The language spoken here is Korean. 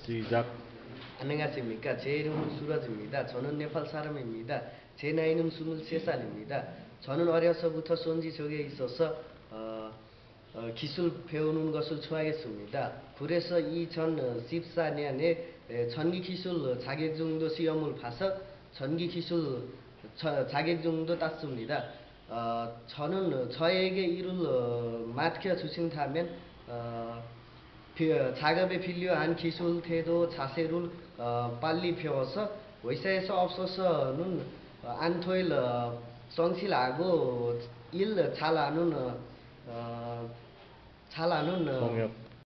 시작. 안녕하십니까. 제 이름은 수라즈입니다. 저는 네팔 사람입니다. 제 나이는 23살입니다. 저는 어려서부터 손지적에 있어서 기술 배우는 것을 좋아했습니다. 그래서 2014년에 전기기술 자격증도 시험을 봐서 전기기술 자격증도 땄습니다. 저는 저에게 이를 맡겨주신다면 작업에 필요한 기술, 태도, 자세를 빨리 배워서 회사에서 없어서는 안 될 성실하고 일 잘하는 동역